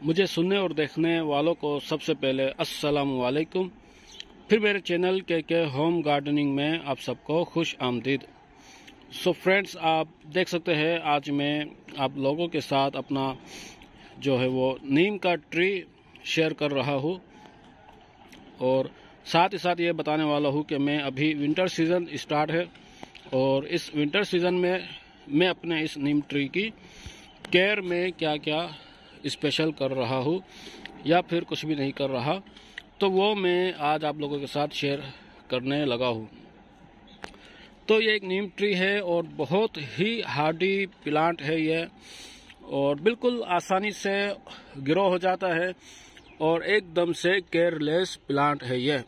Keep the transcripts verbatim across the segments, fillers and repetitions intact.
मुझे सुनने और देखने वालों को सबसे पहले अस्सलाम वालेकुम। फिर मेरे चैनल के के होम गार्डनिंग में आप सबको खुश आमदीद। सो फ्रेंड्स, आप देख सकते हैं आज मैं आप लोगों के साथ अपना जो है वो नीम का ट्री शेयर कर रहा हूँ और साथ ही साथ ये बताने वाला हूँ कि मैं अभी विंटर सीज़न स्टार्ट है और इस विंटर सीज़न में मैं अपने इस नीम ट्री की केयर में क्या क्या स्पेशल कर रहा हूँ या फिर कुछ भी नहीं कर रहा, तो वो मैं आज आप लोगों के साथ शेयर करने लगा हूँ। तो ये एक नीम ट्री है और बहुत ही हार्डी प्लांट है ये, और बिल्कुल आसानी से ग्रो हो जाता है और एकदम से केयरलेस प्लांट है ये।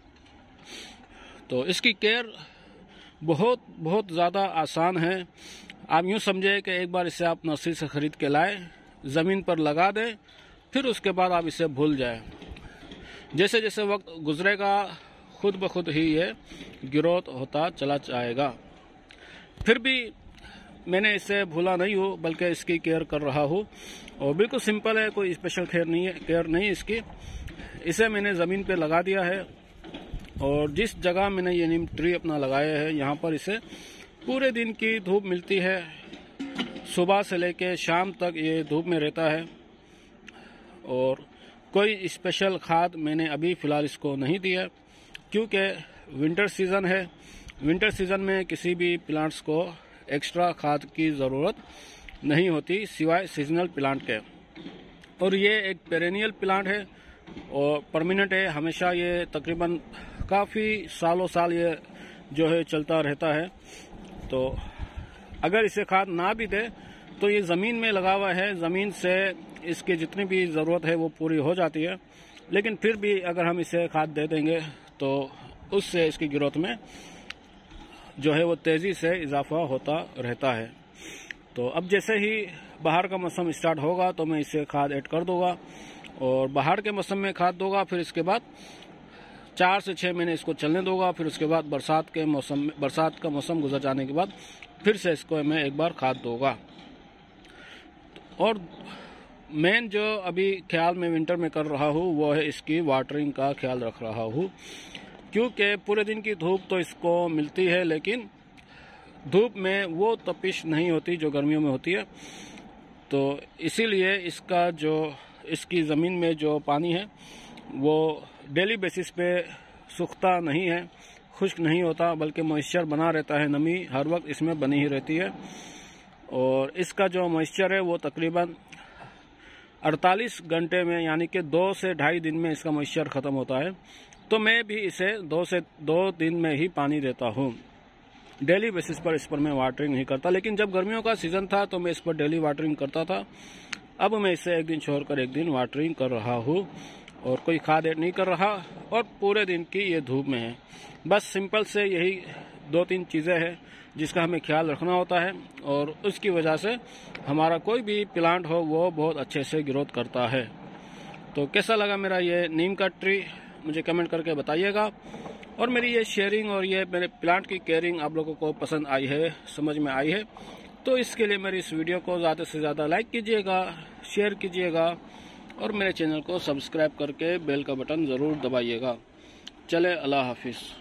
तो इसकी केयर बहुत बहुत ज़्यादा आसान है। आप यूँ समझे कि एक बार इसे आप नर्सरी से ख़रीद के लाए, ज़मीन पर लगा दें, फिर उसके बाद आप इसे भूल जाएं। जैसे जैसे वक्त गुजरेगा खुद ब खुद ही ये ग्रोथ होता चला जाएगा। फिर भी मैंने इसे भूला नहीं हूँ, बल्कि इसकी केयर कर रहा हूँ और बिल्कुल सिंपल है, कोई स्पेशल केयर नहीं है केयर नहीं इसकी। इसे मैंने ज़मीन पे लगा दिया है और जिस जगह मैंने ये नीम ट्री अपना लगाया है यहाँ पर इसे पूरे दिन की धूप मिलती है। सुबह से लेके शाम तक ये धूप में रहता है और कोई स्पेशल खाद मैंने अभी फ़िलहाल इसको नहीं दिया, क्योंकि विंटर सीज़न है। विंटर सीज़न में किसी भी प्लांट्स को एक्स्ट्रा खाद की ज़रूरत नहीं होती सिवाय सीजनल प्लांट के। और ये एक पेरेनियल प्लांट है और परमानेंट है, हमेशा ये तकरीबन काफ़ी सालों साल ये जो है चलता रहता है। तो अगर इसे खाद ना भी दे तो ये ज़मीन में लगा हुआ है, ज़मीन से इसकी जितनी भी ज़रूरत है वो पूरी हो जाती है। लेकिन फिर भी अगर हम इसे खाद दे देंगे तो उससे इसकी ग्रोथ में जो है वो तेज़ी से इजाफा होता रहता है। तो अब जैसे ही बाहर का मौसम स्टार्ट होगा तो मैं इसे खाद ऐड कर दूंगा और बाहर के मौसम में खाद दूंगा। फिर इसके बाद चार से छः महीने इसको चलने दूंगा। फिर उसके बाद बरसात के मौसम में बरसात का मौसम गुजर जाने के बाद फिर से इसको मैं एक बार खाद दूंगा। और मेन जो अभी ख्याल मैं विंटर में कर रहा हूँ वो है इसकी वाटरिंग का ख्याल रख रहा हूँ, क्योंकि पूरे दिन की धूप तो इसको मिलती है लेकिन धूप में वो तपिश नहीं होती जो गर्मियों में होती है। तो इसीलिए इसका जो इसकी ज़मीन में जो पानी है वो डेली बेसिस पे सूखता नहीं है, खुश्क नहीं होता, बल्कि मॉइस्चर बना रहता है। नमी हर वक्त इसमें बनी ही रहती है और इसका जो मॉइस्चर है वो तकरीबन अड़तालीस घंटे में, यानी कि दो से ढाई दिन में इसका मॉइस्चर ख़त्म होता है। तो मैं भी इसे दो से दो दिन में ही पानी देता हूँ। डेली बेसिस पर इस पर मैं वाटरिंग नहीं करता, लेकिन जब गर्मियों का सीज़न था तो मैं इस पर डेली वाटरिंग करता था। अब मैं इसे एक दिन छोड़कर एक दिन वाटरिंग कर रहा हूँ और कोई खाद ऐड नहीं कर रहा और पूरे दिन की ये धूप में है। बस सिंपल से यही दो तीन चीज़ें हैं जिसका हमें ख्याल रखना होता है और उसकी वजह से हमारा कोई भी प्लांट हो वो बहुत अच्छे से ग्रोथ करता है। तो कैसा लगा मेरा ये नीम का ट्री, मुझे कमेंट करके बताइएगा। और मेरी ये शेयरिंग और ये मेरे प्लांट की केयरिंग आप लोगों को पसंद आई है, समझ में आई है, तो इसके लिए मेरी इस वीडियो को ज़्यादा से ज़्यादा लाइक कीजिएगा, शेयर कीजिएगा और मेरे चैनल को सब्सक्राइब करके बेल का बटन ज़रूर दबाइएगा। चले, अल्लाह हाफिज़।